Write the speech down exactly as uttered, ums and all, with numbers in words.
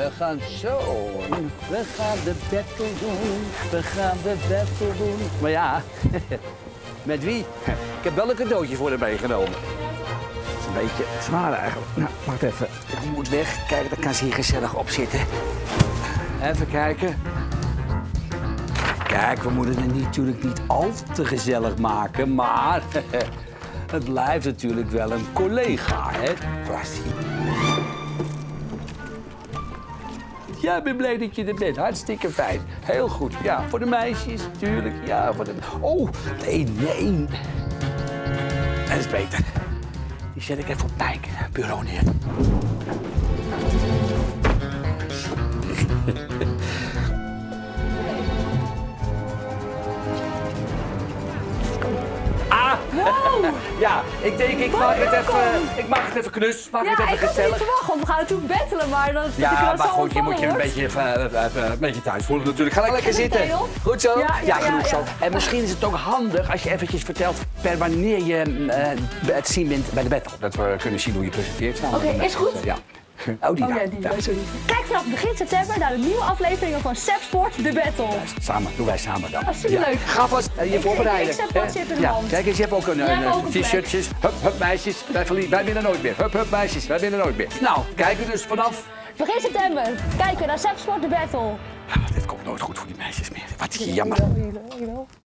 we gaan zo. We gaan de battle doen. We gaan de battle doen. Maar ja, met wie? Ik heb wel een cadeautje voor hem meegenomen. Dat is een beetje zwaar eigenlijk. Nou, wacht even. Die moet weg. Kijk, dan kan ze hier gezellig op zitten. Even kijken. Kijk, we moeten het natuurlijk niet al te gezellig maken, maar het blijft natuurlijk wel een collega, hè? Ja, ik ben blij dat je er bent. Hartstikke fijn. Heel goed. Ja, voor de meisjes natuurlijk. Ja, voor de... Oh, nee, nee. Dat is beter. Die zet ik even op mijn bureau neer. Wow. Ja, ik denk, ik maak het even, ik maak het even knus, maak Ja, het even ik had gezellig. niet verwacht, want we gaan natuurlijk battelen, maar dat, dat ik Ja, er maar zo goed, je moet je een ontvallen beetje, even, uh, uh, een beetje thuis voelen natuurlijk. Ga lekker Zet zitten. ik thee op? Goed zo? Ja, ja, genoeg ja, zo. ja. En misschien is het ook handig als je eventjes vertelt per wanneer je uh, het zien bent bij de battle. Dat we kunnen zien hoe je presenteert. Oké, is goed? Ja. Oh, die Oh, daar. ja, die, Ja. sorry. Kijk vanaf begin september naar de nieuwe afleveringen van Sepsport The Battle. Samen, doen wij samen dan. Oh, superleuk. Ga vast uh, je Ik- voorbereiden. ik- ik zet wat hè? zit in de Ja, hand. kijk eens, je hebt ook een, Jij een, hebt ook een een plek. t-shirtjes. Hup, hup, meisjes. Wij, verlie- wij winnen nooit meer. Hup, hup, meisjes. Wij winnen nooit meer. Nou, kijken dus vanaf... Begin september, kijken naar Sepsport The Battle. Ah, dit komt nooit goed voor die meisjes meer. Wat jammer. Jawel, jawel, jawel.